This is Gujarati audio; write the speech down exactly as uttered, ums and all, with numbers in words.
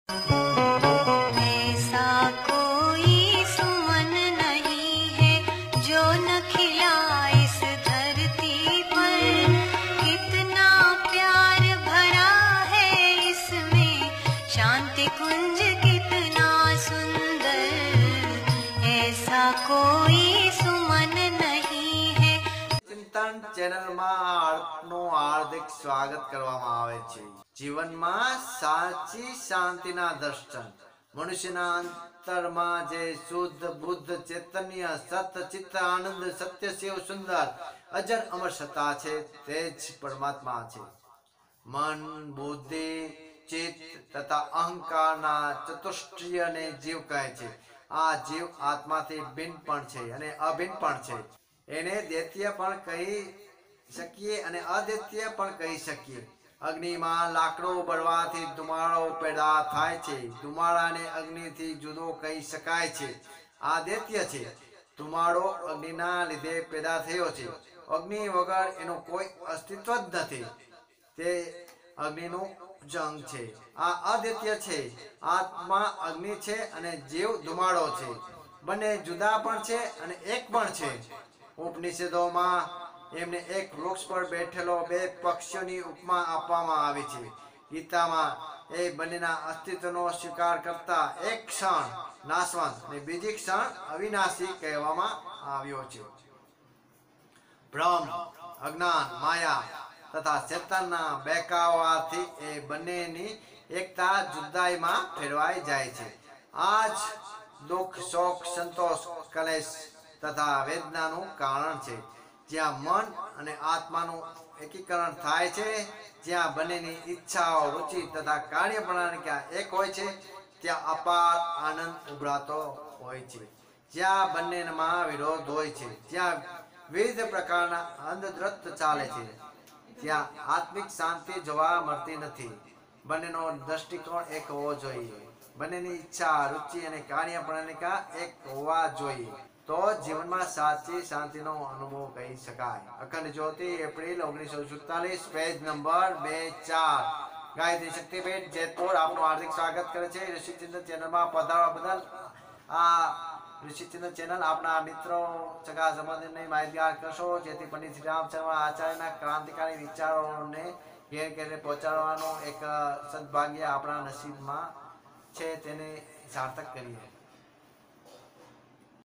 ऐसा कोई सुमन नहीं है जो न खिला इस धरती पर, कितना प्यार भरा है इसमें, शांति कुंज कितना सुंदर, ऐसा कोई सुमन नहीं है। चिंतन चैनल में आपનું हार्दिक स्वागत કરવામાં આવે છે। જીવનમાં સાચી શાંતિના દર્શન, મનુષ્યના અંતરમાં જે શુદ્ધ બુદ્ધ ચૈતન્ય સતચિત્ત આનંદ સત્ય શિવ સુંદર અજર અમર સત્તા છે તે જ પરમાત્મા છે। મન બુદ્ધિ ચિત્ત તથા અહંકારના ચતુષ્ટયને જીવ કહે છે। આ જીવ આત્માથી ભિન્ન પણ છે અને અભિન્ન પણ છે। એને દ્વિતીય પણ કહી શકીએ અને અદ્વિતીય પણ કહી શકીએ। અગ્નિમાં લાકડો બળવાથી ધુમાડો પેદા થાય છે। ધુમાડાને અગ્નિથી જુદો કહી શકાય છે। આ દ્વિતીય છે। ધુમાડો અગ્નિના લીધે પેદા થયો છે। અગ્નિ વગર એનું કોઈ અસ્તિત્વ જ નથી, તે અગ્નિનું જંગ છે। આ અદ્વિતીય છે। આત્મા અગ્નિ છે અને જીવ ધુમાડો છે। બંને જુદા પણ છે અને એક પણ છે। ઉપનિષદોમાં એમને એક વૃક્ષ પર બેઠેલો બે પક્ષીઓની ઉપમા આપવામાં આવી છે। ગીતામાં એ બંનેના અસ્તિત્વનો સ્વીકાર કરતા એક ક્ષણ નાશવંત અને બીજી ક્ષણ અવિનાશી કહેવામાં આવ્યો છે। ભ્રમ, અજ્ઞાન, માયા તથા ચેતનના બહેકાવાથી એ બંનેની એકતા જુદાઈમાં ફેરવાઈ જાય છે। આ જ દુઃખ, શોક, સંતોષ, કલેશ તથા વેદનાનું કારણ છે। જ્યાં મન અને આત્માનું એકીકરણ થાય છે, જ્યાં બંનેની ઈચ્છાઓ, રુચિ તથા કાર્યપ્રણાલિકા એક હોય છે, ત્યાં અપાર આનંદ ઉભરાતો હોય છે। જ્યાં બંનેમાં વિરોધ હોય છે, જ્યાં વિવિધ પ્રકારના અંધદ્રત ચાલે છે, ત્યાં આત્મિક શાંતિ જોવા મળતી નથી। બંનેનો દ્રષ્ટિકોણ એક હોવો જોઈએ। બંનેની ઈચ્છા, રુચિ અને કાર્યપ્રણાલિકા એક હોવા જોઈએ, તો જીવનમાં સાચી શાંતિનો અનુભવ કહી શકાય। અખંડ જ્યોતિ, એપ્રિલ ઓગણીસો સુડતાલીસ, પેજ નંબર બે ચાર। ગાયત્રી શક્તિપીઠ જેતપુર આપનું હાર્દિક સ્વાગત કરે છે। ઋષિચિંતન ચેનલમાં પધારવા બદલ આ ઋષિચિંતન ચેનલ આપના મિત્રો, સગા સંબંધીને માહિતગાર કરશો, જેથી પંડિત શ્રી રામચંદ્ર આચાર્યના ક્રાંતિકારી વિચારોને ઘેર ઘેરે પહોંચાડવાનો એક સદભાગ્ય આપણા નસીબમાં છે, તેને સાર્થક કરીએ।